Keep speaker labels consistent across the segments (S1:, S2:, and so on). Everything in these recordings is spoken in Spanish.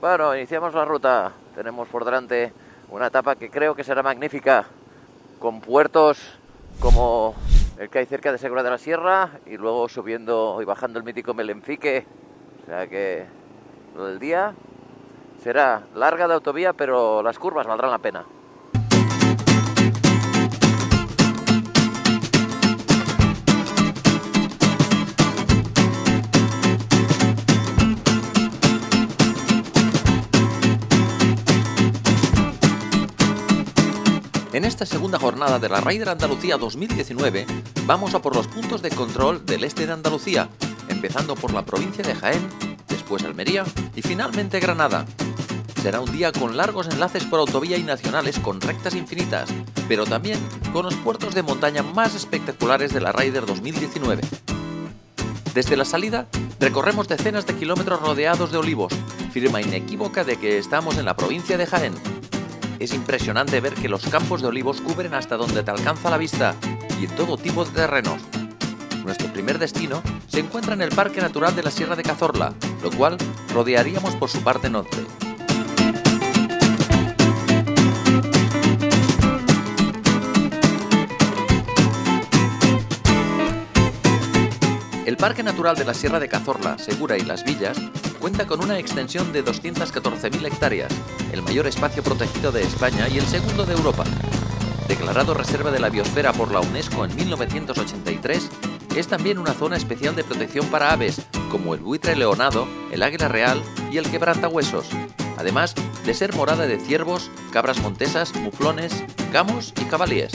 S1: Bueno, iniciamos la ruta. Tenemos por delante una etapa que creo que será magnífica, con puertos como el que hay cerca de Segura de la Sierra y luego subiendo y bajando el mítico Melenfique. O sea que lo del día será larga de autovía, pero las curvas valdrán la pena.
S2: En esta segunda jornada de la Rider Andalucía 2019 vamos a por los puntos de control del este de Andalucía, empezando por la provincia de Jaén, después Almería y finalmente Granada. Será un día con largos enlaces por autovía y nacionales con rectas infinitas, pero también con los puertos de montaña más espectaculares de la Rider 2019. Desde la salida recorremos decenas de kilómetros rodeados de olivos, firma inequívoca de que estamos en la provincia de Jaén. Es impresionante ver que los campos de olivos cubren hasta donde te alcanza la vista y en todo tipo de terrenos. Nuestro primer destino se encuentra en el Parque Natural de la Sierra de Cazorla, lo cual rodearíamos por su parte norte. El Parque Natural de la Sierra de Cazorla, Segura y Las Villas cuenta con una extensión de 214.000 hectáreas, el mayor espacio protegido de España y el segundo de Europa. Declarado Reserva de la Biosfera por la UNESCO en 1983, es también una zona especial de protección para aves, como el buitre leonado, el águila real y el quebrantahuesos, además de ser morada de ciervos, cabras montesas, muflones, gamos y jabalíes.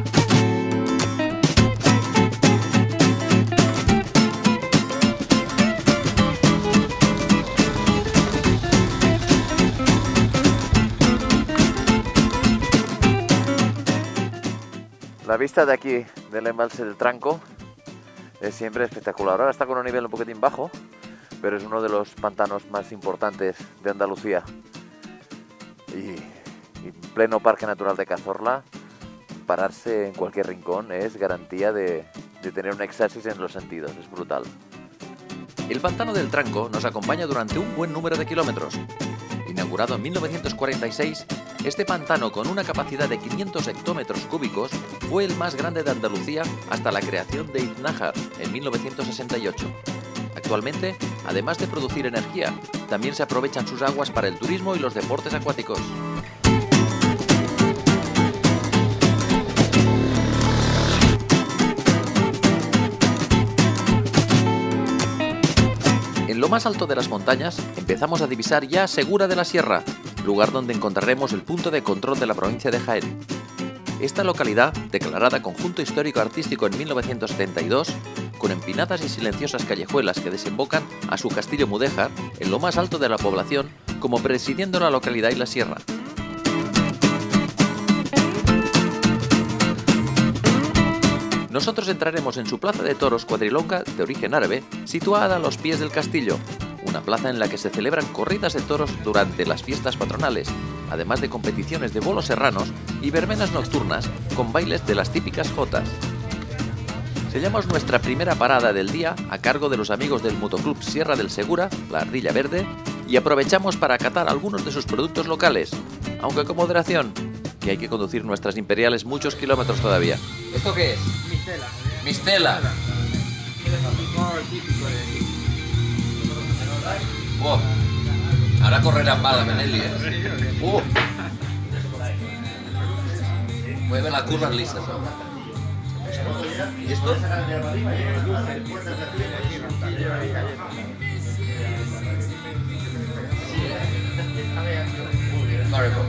S1: La vista de aquí, del embalse del Tranco, es siempre espectacular. Ahora está con un nivel un poquitín bajo, pero es uno de los pantanos más importantes de Andalucía. Y en pleno Parque Natural de Cazorla, pararse en cualquier rincón es garantía de tener un éxtasis en los sentidos. Es brutal.
S2: El pantano del Tranco nos acompaña durante un buen número de kilómetros. Inaugurado en 1946, este pantano, con una capacidad de 500 hectómetros cúbicos, fue el más grande de Andalucía hasta la creación de Iznájar en 1968. Actualmente, además de producir energía, también se aprovechan sus aguas para el turismo y los deportes acuáticos. En lo más alto de las montañas empezamos a divisar ya Segura de la Sierra, lugar donde encontraremos el punto de control de la provincia de Jaén. Esta localidad, declarada Conjunto Histórico Artístico en 1972, con empinadas y silenciosas callejuelas que desembocan a su castillo mudéjar, en lo más alto de la población, como presidiendo la localidad y la sierra. Nosotros entraremos en su plaza de toros cuadrilonga de origen árabe, situada a los pies del castillo, una plaza en la que se celebran corridas de toros durante las fiestas patronales, además de competiciones de bolos serranos y verbenas nocturnas con bailes de las típicas jotas. Sellamos nuestra primera parada del día a cargo de los amigos del Motoclub Sierra del Segura, la Ardilla Verde, y aprovechamos para catar algunos de sus productos locales, aunque con moderación, que hay que conducir nuestras imperiales muchos kilómetros todavía. ¿Esto qué es?
S3: Mistela.
S2: Mistela. Wow. Ahora correrán balas, Benelli, ¿eh? Mueve las curvas lisas. ¿Y esto? Maribor.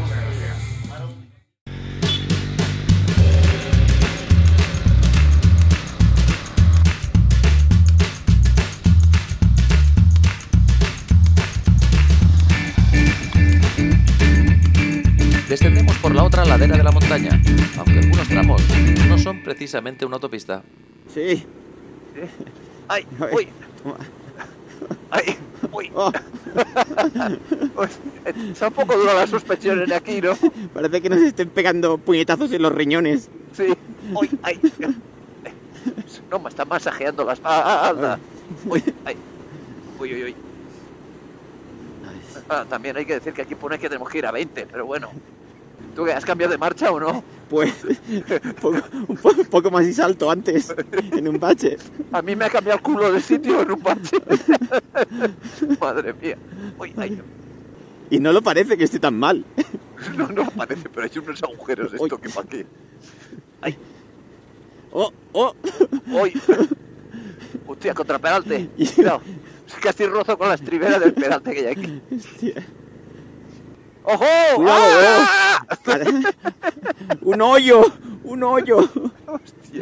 S2: Descendemos por la otra ladera de la montaña, aunque algunos tramos no son precisamente una autopista.
S3: Sí.
S1: ¡Ay! ¡Uy! ¡Ay! ¡Uy!
S3: Oh.
S1: Pues, está un poco dura la suspensión de aquí, ¿no?
S3: Parece que nos estén pegando puñetazos en los riñones.
S1: Sí. ¡Uy! ¡Ay! No, me está masajeando la espalda. ¡Uy! ¡Ay! ¡Uy, uy, uy! Ah, también hay que decir que aquí pone que tenemos que ir a 20, pero bueno. ¿Tú qué, has cambiado de marcha o no?
S3: Pues un poco más y salto antes, en un bache.
S1: A mí me ha cambiado el culo de sitio en un bache. Madre mía. Uy, ay,
S3: Y no lo parece que esté tan mal.
S1: no parece, pero hay unos agujeros esto
S3: Uy.
S1: que pa' qué. Ay,
S3: ¡Oh! ¡Oh!
S1: uy. Hostia, contra Peralte. Cuidado. Casi rozo con la estribera del Peralte que hay aquí.
S3: Hostia.
S1: ¡Ojo!
S3: ¡Cuidado!
S1: ¡Ah!
S3: ¡Un hoyo! ¡Un hoyo!
S1: Hostia.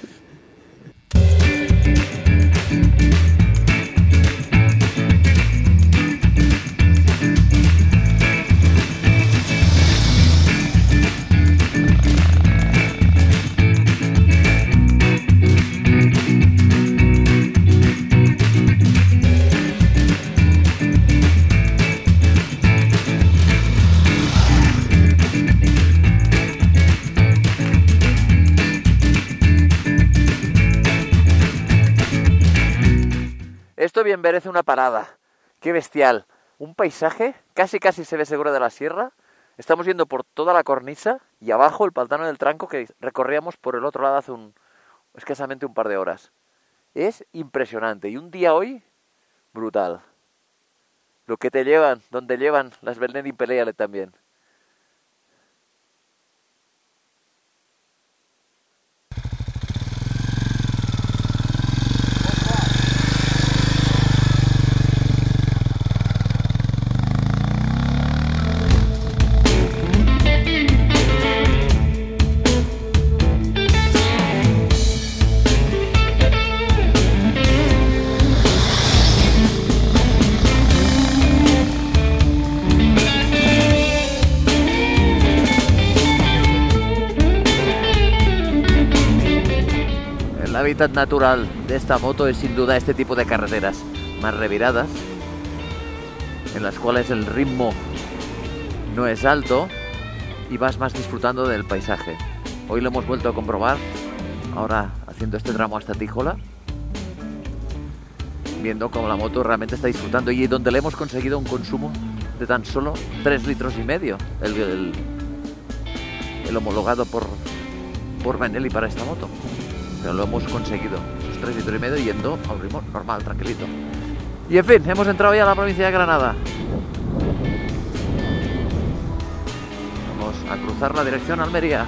S1: Esto bien merece una parada. Qué bestial. Un paisaje, casi se ve seguro de la sierra. Estamos yendo por toda la cornisa y abajo el pantano del Tranco que recorríamos por el otro lado hace escasamente un par de horas. Es impresionante. Y un día hoy, brutal. Lo que te llevan, donde llevan las Belén y Peleale también. El hábitat natural de esta moto es sin duda este tipo de carreteras más reviradas, en las cuales el ritmo no es alto y vas más disfrutando del paisaje. Hoy lo hemos vuelto a comprobar, ahora haciendo este tramo hasta Tíjola, viendo cómo la moto realmente está disfrutando y donde le hemos conseguido un consumo de tan solo 3,5 litros, el homologado por Benelli para esta moto. Pero lo hemos conseguido, esos 3,5 litros yendo a un ritmo normal, tranquilito. Y en fin, hemos entrado ya a la provincia de Granada. Vamos a cruzar la dirección a Almería.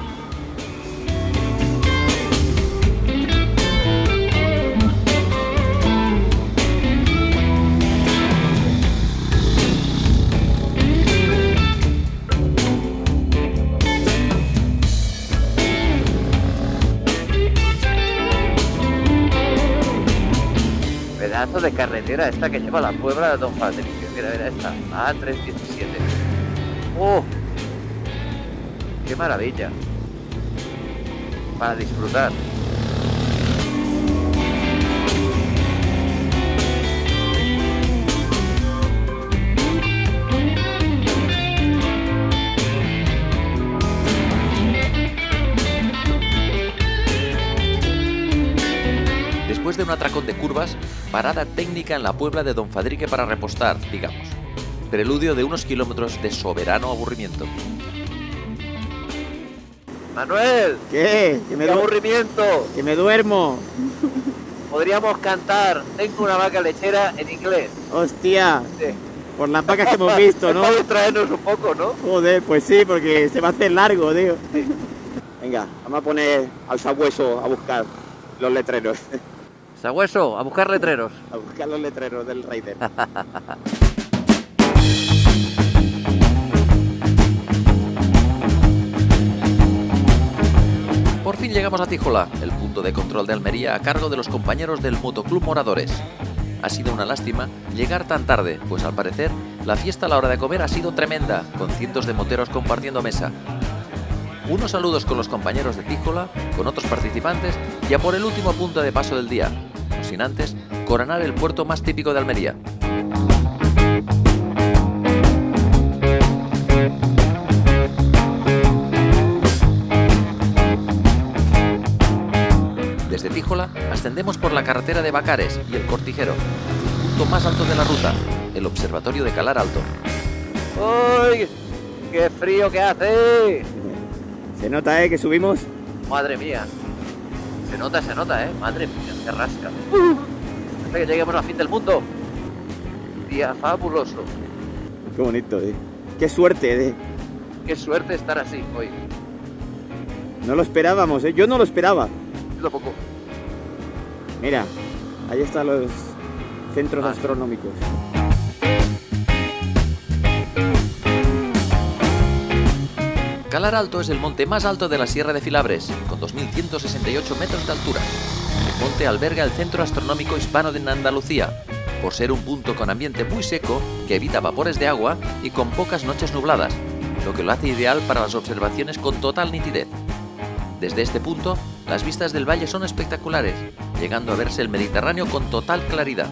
S1: Pedazo de carretera esta que lleva a la Puebla de Don Patricio. Mira, esta, A317. ¡Oh! ¡Qué maravilla! Para disfrutar.
S2: Después de un atracón de curvas, parada técnica en la Puebla de Don Fadrique para repostar, digamos. Preludio de unos kilómetros de soberano aburrimiento.
S1: ¡Manuel!
S3: ¿Qué?
S1: ¡Qué aburrimiento!
S3: ¡Que me duermo!
S1: Podríamos cantar Tengo una vaca lechera en inglés.
S3: ¡Hostia!
S1: Sí.
S3: Por las vacas que hemos visto, ¿no?
S1: Para distraernos un poco, ¿no?
S3: Joder, pues sí, porque se va a hacer largo, tío. Venga, vamos a poner al sabueso a buscar los letreros.
S1: Sabueso, a buscar letreros.
S3: A buscar los letreros del Raider.
S2: Por fin llegamos a Tíjola, el punto de control de Almería a cargo de los compañeros del Motoclub Moradores. Ha sido una lástima llegar tan tarde, pues al parecer la fiesta a la hora de comer ha sido tremenda, con cientos de moteros compartiendo mesa. Unos saludos con los compañeros de Tíjola, con otros participantes y a por el último punto de paso del día, no sin antes coronar el puerto más típico de Almería. Desde Tíjola ascendemos por la carretera de Bacares y el Cortijero, el punto más alto de la ruta, el Observatorio de Calar Alto.
S1: ¡Uy! ¡Qué frío que hace!
S3: Se nota, que subimos.
S1: Madre mía. Se nota, madre mía, qué rasca. Hasta que lleguemos al fin del mundo. Día fabuloso.
S3: Qué bonito, Qué suerte,
S1: Qué suerte estar así hoy.
S3: No lo esperábamos, Yo no lo esperaba.
S1: Yo tampoco.
S3: Mira, ahí están los centros astronómicos.
S2: Calar Alto es el monte más alto de la Sierra de Filabres, con 2.168 metros de altura. El monte alberga el Centro Astronómico Hispano de Andalucía, por ser un punto con ambiente muy seco que evita vapores de agua y con pocas noches nubladas, lo que lo hace ideal para las observaciones con total nitidez. Desde este punto, las vistas del valle son espectaculares, llegando a verse el Mediterráneo con total claridad.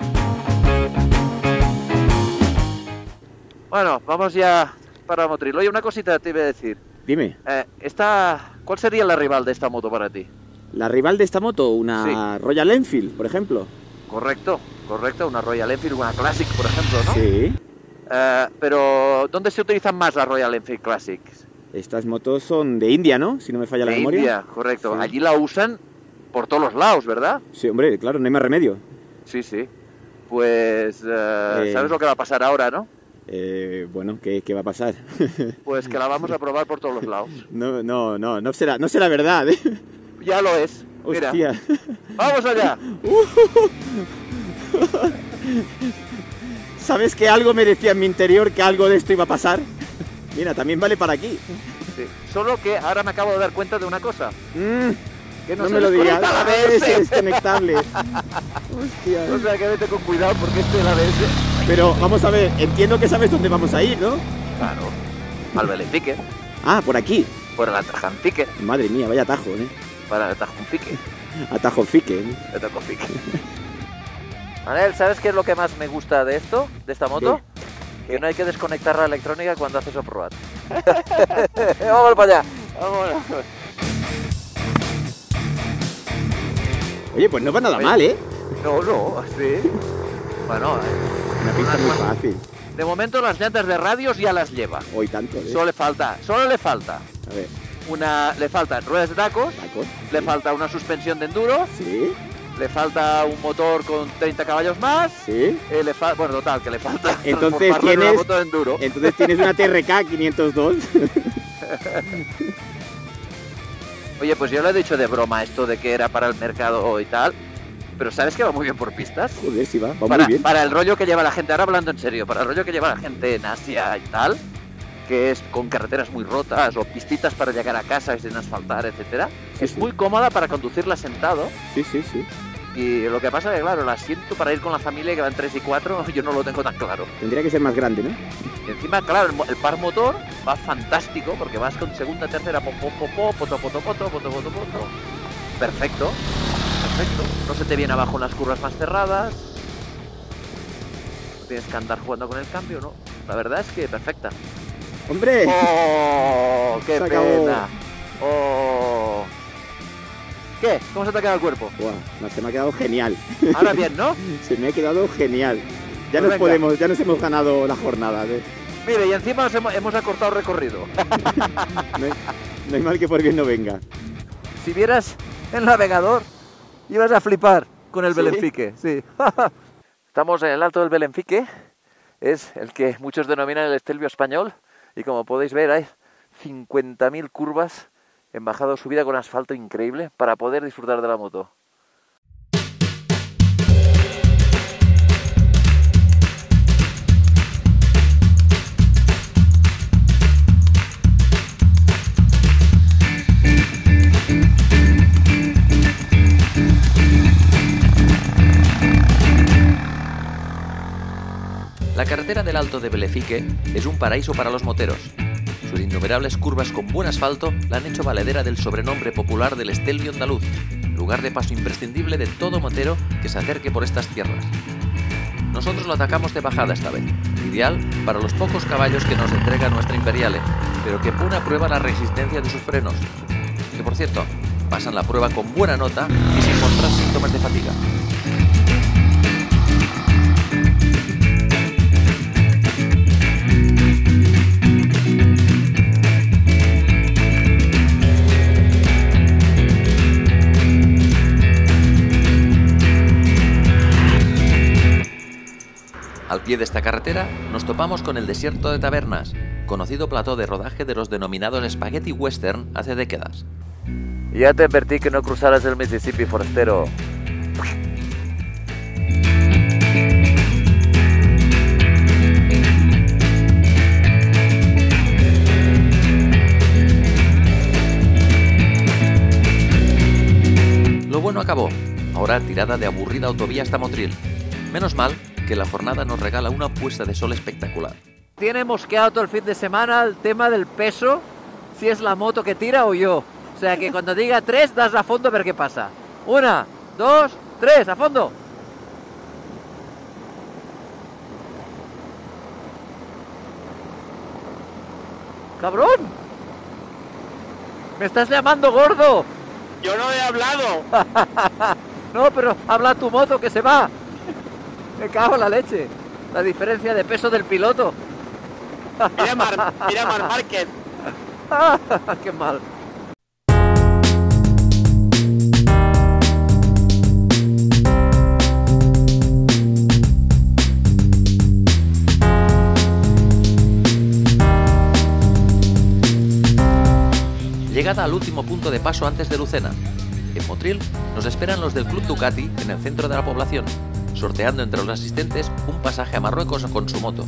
S1: Bueno, vamos ya para Motril. Oye, una cosita te iba a decir.
S3: Dime.
S1: ¿Cuál sería la rival de esta moto para ti?
S3: ¿La rival de esta moto? ¿Una Royal Enfield, por ejemplo?
S1: Correcto. Una Royal Enfield, una Classic, por ejemplo, ¿no?
S3: Sí.
S1: Pero, ¿dónde se utilizan más las Royal Enfield Classics?
S3: Estas motos son de India, ¿no? Si no me falla la memoria.
S1: De India, correcto.
S3: Sí.
S1: Allí la usan por todos los lados, ¿verdad?
S3: Sí, hombre, claro, no hay más remedio.
S1: Sí. Pues, ¿sabes lo que va a pasar ahora, no?
S3: Bueno, ¿qué va a pasar?
S1: Pues que la vamos a probar por todos los lados.
S3: No será verdad,
S1: Ya lo es. Mira.
S3: Hostia.
S1: ¡Vamos allá!
S3: ¿Sabes que algo me decía en mi interior que algo de esto iba a pasar? Mira, también vale para aquí.
S1: Sí. Solo que ahora me acabo de dar cuenta de una cosa. Que
S3: no me lo digas. Es desconectable. Hostia.
S1: O sea que vete con cuidado porque este es el ABS.
S3: Pero vamos a ver, entiendo que sabes dónde vamos a ir, ¿no?
S1: Claro. Al Belenfique.
S3: Ah, por aquí.
S1: Por el Atajanfique.
S3: Madre mía, vaya atajo,
S1: Para el Atajanfique.
S3: Atajofique.
S1: Atajofique. Manel, ¿sabes qué es lo que más me gusta de esto, de esta moto? Que no hay que desconectar la electrónica cuando haces off-road. Vamos para allá. Vámonos.
S3: Oye, pues no va nada mal,
S1: No, sí. Bueno,
S3: una pista muy fácil.
S1: De momento las llantas de radios ya las lleva.
S3: Hoy tanto,
S1: Solo le falta.
S3: A ver.
S1: Le faltan ruedas de tacos. Le falta una suspensión de enduro.
S3: Sí.
S1: Le falta un motor con 30 caballos más.
S3: Sí.
S1: Bueno, total, que le falta.
S3: Entonces
S1: una moto de enduro.
S3: Entonces tienes una TRK 502.
S1: Oye, pues yo le he dicho de broma esto de que era para el mercado y tal. Pero ¿sabes que va muy bien por pistas?
S3: Joder, sí va muy bien.
S1: Para el rollo que lleva la gente, ahora hablando en serio, para el rollo que lleva la gente en Asia y tal, que es con carreteras muy rotas o pistitas para llegar a casa sin asfaltar, etcétera, es muy cómoda para conducirla sentado.
S3: Sí.
S1: Y lo que pasa es que, claro, el asiento para ir con la familia que van 3 y 4, yo no lo tengo tan claro.
S3: Tendría que ser más grande, ¿no?
S1: Y encima, claro, el par motor va fantástico porque vas con segunda, tercera, poto. Perfecto. No se te viene abajo en las curvas más cerradas. No tienes que andar jugando con el cambio, ¿no? La verdad es que perfecta.
S3: ¡Hombre!
S1: ¡Oh! ¡Qué pena! ¡Oh! ¿Qué? ¿Cómo se te ha quedado el cuerpo?
S3: Buah, se me ha quedado genial.
S1: Ahora bien, ¿no?
S3: Se me ha quedado genial. Ya
S1: Pues
S3: ya nos hemos ganado la jornada.
S1: Mire, y encima hemos acortado recorrido.
S3: No hay mal que por bien no venga.
S1: Si vieras el navegador, ibas a flipar con el Belenfique. Sí. Estamos en el alto del Belenfique. Es el que muchos denominan el Estelvio español. Y como podéis ver, hay 50.000 curvas en bajada o subida con asfalto increíble para poder disfrutar de la moto.
S2: La carretera del Alto de Belenfique es un paraíso para los moteros. Sus innumerables curvas con buen asfalto la han hecho valedera del sobrenombre popular del Estelvio andaluz, lugar de paso imprescindible de todo motero que se acerque por estas tierras. Nosotros lo atacamos de bajada esta vez, ideal para los pocos caballos que nos entrega nuestra Imperiale, pero que pone a prueba la resistencia de sus frenos, que por cierto, pasan la prueba con buena nota y sin mostrar síntomas de fatiga. Al pie de esta carretera nos topamos con el desierto de Tabernas, conocido plató de rodaje de los denominados Spaghetti Western hace décadas.
S1: Ya te advertí que no cruzaras el Mississippi, forastero.
S2: Lo bueno acabó, ahora tirada de aburrida autovía hasta Motril. Menos mal que la jornada nos regala una puesta de sol espectacular.
S4: Tiene mosqueado todo el fin de semana el tema del peso, si es la moto que tira o yo. O sea que cuando diga 3, das a fondo a ver qué pasa. 1, 2, 3, a fondo. ¡Cabrón! ¡Me estás llamando gordo!
S3: Yo no he hablado.
S4: No, pero habla tu moto que se va. Me cago en la leche. La diferencia de peso del piloto.
S3: Mira Mar Márquez.
S4: ¡Qué mal!
S2: Llegada al último punto de paso antes de Lucena. En Motril nos esperan los del Club Ducati en el centro de la población, sorteando entre los asistentes un pasaje a Marruecos con su moto.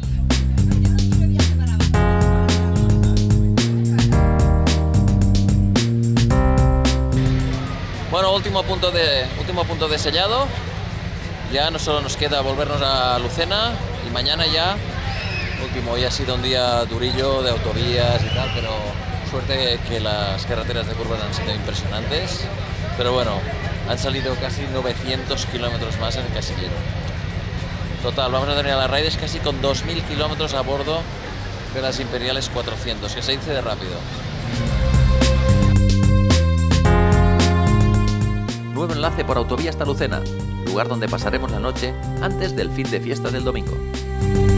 S2: Bueno, último punto de sellado. Ya no solo nos queda volvernos a Lucena y mañana ya, último, hoy ha sido un día durillo de autovías y tal, pero suerte que las carreteras de curvas han sido impresionantes. Pero bueno, han salido casi 900 kilómetros más en el casillero. Total, vamos a tener a las Riders casi con 2000 kilómetros a bordo de las Imperiales 400, que se dice de rápido. Nuevo enlace por autovía hasta Lucena, lugar donde pasaremos la noche antes del fin de fiesta del domingo.